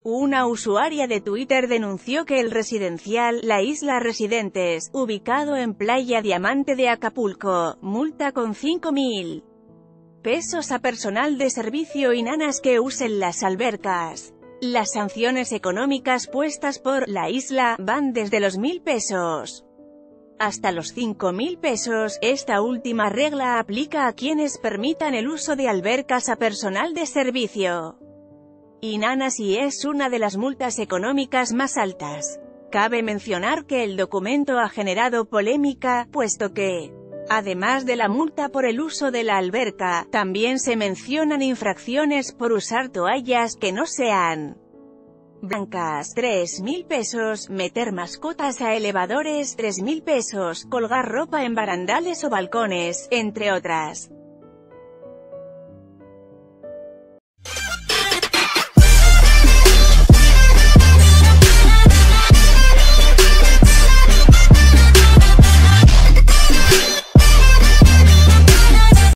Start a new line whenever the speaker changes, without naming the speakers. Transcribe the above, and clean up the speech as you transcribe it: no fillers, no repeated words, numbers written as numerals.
Una usuaria de Twitter denunció que el residencial La Isla Residentes, ubicado en Playa Diamante de Acapulco, multa con 5.000 pesos a personal de servicio y nanas que usen las albercas. Las sanciones económicas puestas por La Isla van desde los 1.000 pesos hasta los 5.000 pesos. Esta última regla aplica a quienes permitan el uso de albercas a personal de servicio y nanas y es una de las multas económicas más altas. Cabe mencionar que el documento ha generado polémica, puesto que, además de la multa por el uso de la alberca, también se mencionan infracciones por usar toallas que no sean blancas, 3.000 pesos, meter mascotas a elevadores, 3.000 pesos, colgar ropa en barandales o balcones, entre otras.